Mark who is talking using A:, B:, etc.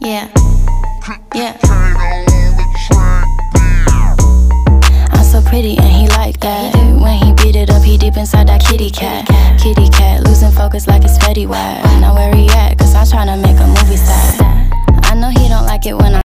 A: Yeah, yeah. I'm so pretty and he like that. When he beat it up, he deep inside that kitty cat. Kitty cat, losing focus like it's Fetty Wap. Now where he at? Cause I'm tryna make a movie star. I know he don't like it when